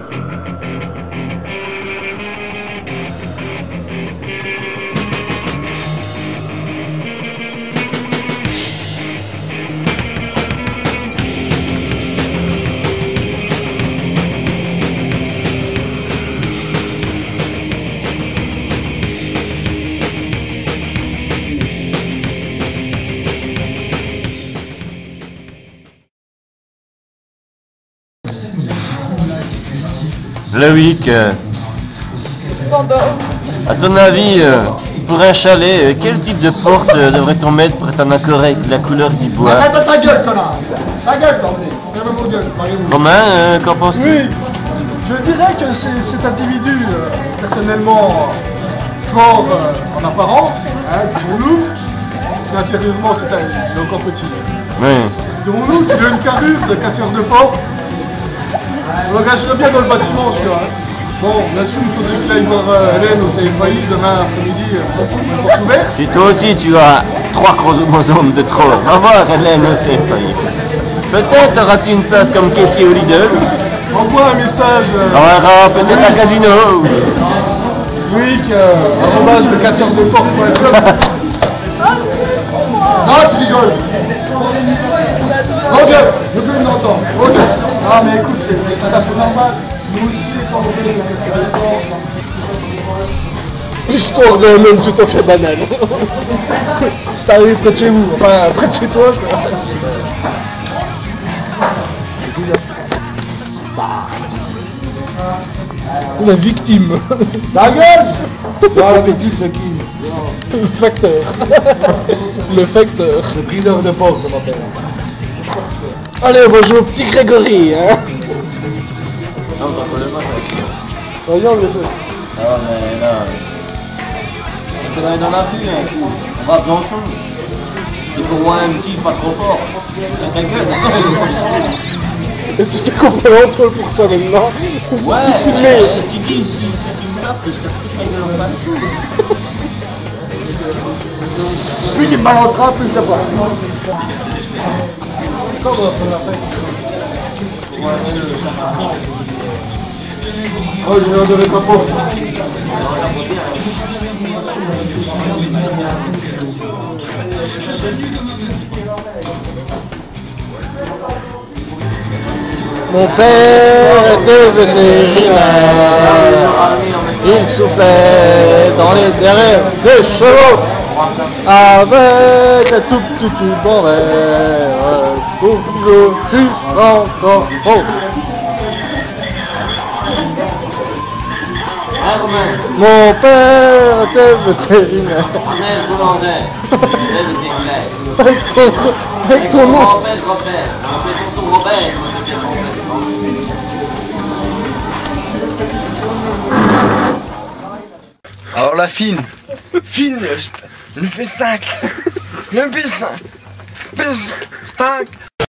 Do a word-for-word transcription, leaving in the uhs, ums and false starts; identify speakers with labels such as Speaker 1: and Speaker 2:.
Speaker 1: Loïc, euh, à ton avis, euh, pour un chalet, euh, quel type de porte euh, devrait-on mettre pour être en accord avec la couleur du bois?
Speaker 2: Arrête ta gueule, connard! Ta gueule, t'emmener! Ferme mon gueule, parlez-vous.
Speaker 1: Romain, euh, qu'en penses-tu?
Speaker 2: Oui, je dirais que cet individu, euh, personnellement, fort euh, en apparence, hein, dirons-nous, parce qu'intérieurement, c'est un- il est encore petit.
Speaker 1: Oui.
Speaker 2: Dirons-nous qu'il a une carrure de casseur de porte. On l'engagerait bien dans le bâtiment, celui-là. Hein. Bon, bien sûr, il faudrait qu'il aille voir euh, Hélène au C F A I demain après-midi, euh, porte ouverte.
Speaker 1: Si toi aussi tu as trois chromosomes de trop, va voir Hélène au C F A I. Peut-être auras-tu une place comme caissier au Lidl.
Speaker 2: Envoie un message. Euh,
Speaker 1: On verra peut-être à Casino.
Speaker 2: Oui, euh, arrobase le casseur de porte point com. Non, tu rigoles. Oh Dieu, je veux l'entendre. Oh Dieu. Ah mais écoute, c'est tout à fait normal. Nous aussi, quand on fait le casseur de porte. L'histoire d'un homme tout à fait banal. C'est arrivé près de chez vous, enfin près de chez toi quoi. La victime. La gueule. Non, la victime c'est qui? Le facteur. Le facteur. Le briseur de porte, je m'appelle. Allez, bonjour, petit Grégory, hein.
Speaker 1: Non, t'en connais pas ça.
Speaker 2: Voyons le jeu.
Speaker 1: Ah mais là... On va dans la rue, hein. On va dans le fond. Il faut voir un petit pas trop fort. Ta gueule.
Speaker 2: Et tu sais qu'on fait l'entre pour ça maintenant.
Speaker 1: Ouais,
Speaker 2: Mais...
Speaker 1: euh, tu dis si, si tu me tapes, je te fous ta gueule en face.
Speaker 2: Plus il balancera, plus de pas. Comment on l'a fait? Oh, je vais en donner ta porte. Mon père était vétérinaire, il soufflait dans les derrières des chevaux, avec un tout petit tube en verre, pour que je fusse encore trop. Mon père était vétérinaire. Avec ton, avec ton nom.
Speaker 3: Alors la fine, fine, le, le pestac, le pestac, pestac,